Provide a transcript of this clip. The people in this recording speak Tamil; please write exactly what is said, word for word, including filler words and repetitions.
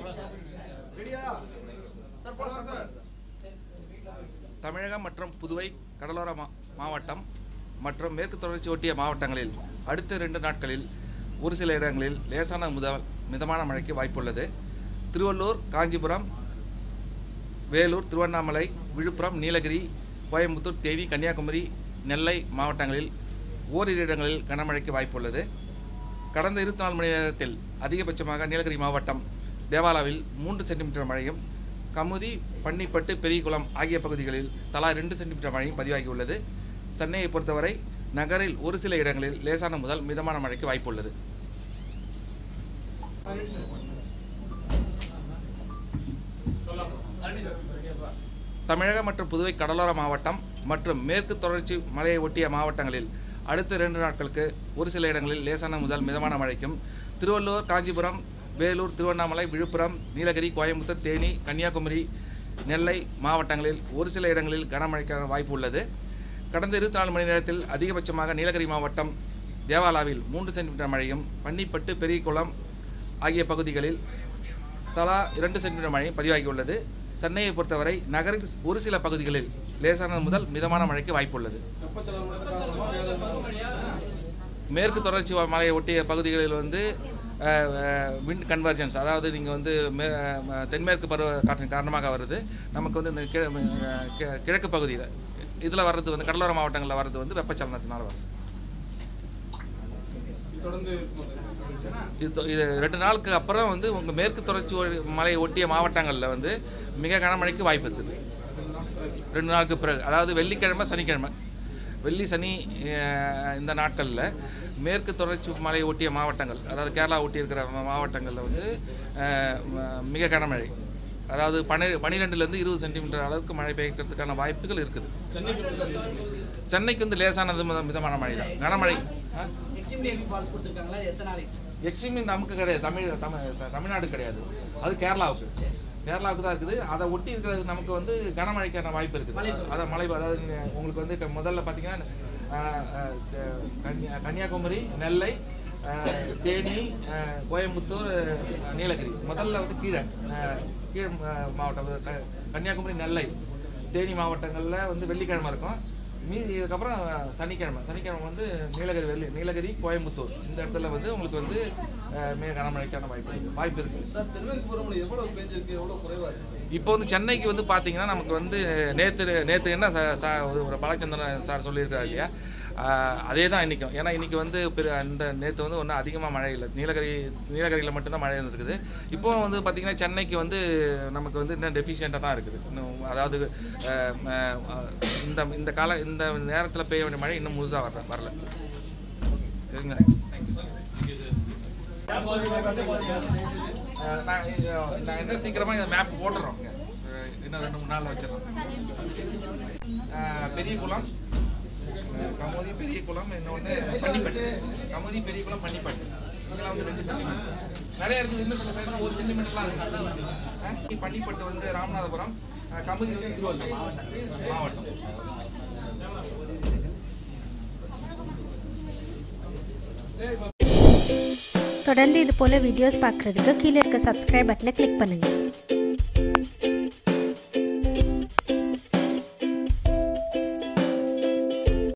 தமிழகம் மற்றும் புதுவை கடலோர மாவட்டம் மற்றும் மேற்கு தொடர்ச்சி ஒட்டிய மாவட்டங்களில் அடுத்த இரண்டு நாட்களில் ஒரு சில இடங்களில் லேசான முதல் மிதமான மழைக்கு வாய்ப்புள்ளது. திருவள்ளூர், காஞ்சிபுரம், வேலூர், திருவண்ணாமலை, விழுப்புரம், நீலகிரி, கோயம்புத்தூர், தேனி, கன்னியாகுமரி, நெல்லை மாவட்டங்களில் ஓரிரு இடங்களில் கனமழைக்கு வாய்ப்புள்ளது. கடந்த இருபத்தி நாலு மணி நேரத்தில் அதிகபட்சமாக நீலகிரி மாவட்டம் தேவாலாவில் மூன்று சென்டிமீட்டர் மழையும், கமுதி, பன்னிப்பட்டு, பெரியகுளம் ஆகிய பகுதிகளில் தலா ரெண்டு சென்டிமீட்டர் மழையும் பதிவாகியுள்ளது. சென்னையை பொறுத்தவரை நகரில் ஒரு சில இடங்களில் லேசான முதல் மிதமான மழைக்கு வாய்ப்புள்ளது. தமிழகம் மற்றும் புதுவை கடலோர மாவட்டம் மற்றும் மேற்கு தொடர்ச்சி மலையை ஒட்டிய மாவட்டங்களில் அடுத்த இரண்டு நாட்களுக்கு ஒரு சில இடங்களில் லேசான முதல் மிதமான மழைக்கும், திருவள்ளூர், காஞ்சிபுரம், வேலூர், திருவண்ணாமலை, விழுப்புரம், நீலகிரி, கோயம்புத்தூர், தேனி, கன்னியாகுமரி, நெல்லை மாவட்டங்களில் ஒரு சில இடங்களில் கனமழைக்கான வாய்ப்பு உள்ளது. கடந்த இருபத்தி நாலு மணி நேரத்தில் அதிகபட்சமாக நீலகிரி மாவட்டம் தேவாலாவில் மூன்று சென்டிமீட்டர் மழையும், பன்னிப்பட்டு, பெரியகுளம் ஆகிய பகுதிகளில் தலா இரண்டு சென்டிமீட்டர் மழையும் பதிவாகியுள்ளது. சென்னையை பொறுத்தவரை நகரின் ஒரு சில பகுதிகளில் லேசான முதல் மிதமான மழைக்கு வாய்ப்புள்ளது. மேற்கு தொடர்ச்சி மலையை ஒட்டிய பகுதிகளில் வந்து விண்ட் கன்வர்ஜென்ஸ், அதாவது நீங்கள் வந்து மே தென்மேற்கு பருவ காற்றின் காரணமாக வருது. நமக்கு வந்து இந்த கிழக்கு பகுதியில் இதில் வர்றது வந்து கடலோர மாவட்டங்களில் வர்றது வந்து வெப்பச்சலனத்தினால் வருது. இது இது ரெண்டு நாளுக்கு அப்புறம் வந்து உங்கள் மேற்கு தொடர்ச்சி மலையை ஒட்டிய மாவட்டங்களில் வந்து மிக கனமழைக்கு வாய்ப்பு இருக்குது. ரெண்டு நாளுக்கு பிறகு, அதாவது வெள்ளிக்கிழமை, சனிக்கிழமை, வெள்ளி சனி இந்த நாட்களில் மேற்கு தொடர்ச்சி மலையை ஒட்டிய மாவட்டங்கள், அதாவது கேரளா ஒட்டி இருக்கிற மாவட்டங்களில் வந்து மிக கனமழை, அதாவது பனி பனிரெண்டுலேருந்து இருபது சென்டிமீட்டர் அளவுக்கு மழை பெய்யறதுக்கான வாய்ப்புகள் இருக்குது. சென்னைக்கு வந்து லேசானது மிதமான மழை தான். கனமழை எக்ஸ்ட்ரீம் நமக்கு கிடையாது, தமிழ் தமிழ்நாடு கிடையாது, அது கேரளாவுக்கு கேரளாவுக்கு தான் இருக்குது. அதை ஒட்டி இருக்கிறது நமக்கு வந்து கனமழைக்கான வாய்ப்பு இருக்குது. அதான் மழை, அதாவது உங்களுக்கு வந்து முதல்ல பார்த்தீங்கன்னா கன்னியாகுமரி, நெல்லை, தேனி, கோயம்புத்தூர், நீலகிரி முதல்ல வந்து கீழே கீழ் மாவட்டம் கன்னியாகுமரி, நெல்லை, தேனி மாவட்டங்களில் வந்து வெள்ளிக்கிழமை இருக்கும். மீதி இதுக்கப்புறம் சனிக்கிழமை சனிக்கிழமை வந்து நீலகிரி, வெள்ளி நீலகிரி, கோயம்புத்தூர் இந்த இடத்துல வந்து உங்களுக்கு வந்து மிக கனமழைக்கான வாய்ப்பு வாய்ப்பு இருக்குது. இப்போ வந்து சென்னைக்கு வந்து பார்த்தீங்கன்னா நமக்கு வந்து நேற்று நேற்று என்ன ஒரு பாலச்சந்திரன் சார் சொல்லியிருக்காரு இல்லையா, அதே தான் இன்றைக்கும். ஏன்னா இன்றைக்கி வந்து இந்த நேற்று வந்து ஒன்றும் அதிகமாக மழை இல்லை, நீலகிரி நீலகிரியில் மட்டும்தான் மழை இருந்திருக்குது. இப்போ வந்து பார்த்திங்கன்னா சென்னைக்கு வந்து நமக்கு வந்து இன்னும் டெஃபிஷியண்ட்டாக தான் இருக்குது. இன்னும் அதாவது இந்த இந்த கால இந்த நேரத்தில் பெய்ய வேண்டிய மழை இன்னும் முழுசாக வரல வரல சரிங்க. நான் நான் என்ன சீக்கிரமாக இந்த மேப் போட்டுறோம், இன்னும் ரெண்டு மூணு நாளில் வச்சிடறோம். பெரியகுளம், கமுதி, பெரியகுளம், இன்னொன்று பன்னிப்பட்டு, கமுதி, பெரியகுளம், பன்னிப்பட்டு, இதெல்லாம் வந்து ரெண்டு சென்டிமீட்டர் நிறைய இருக்குது. இன்னும் சில சைடுலாம் ஒரு சென்டிமீட்டர்லாம் இருக்குது. பன்னிப்பட்டு வந்து ராமநாதபுரம், கமுதி வந்து திருவள்ளூர் மாவட்டம். தொடர்ந்து இது போல வீடியோஸ் பார்க்குறதுக்கு கீழே இருக்க சப்ஸ்கிரைப் பட்டனை கிளிக் பண்ணுங்கள்.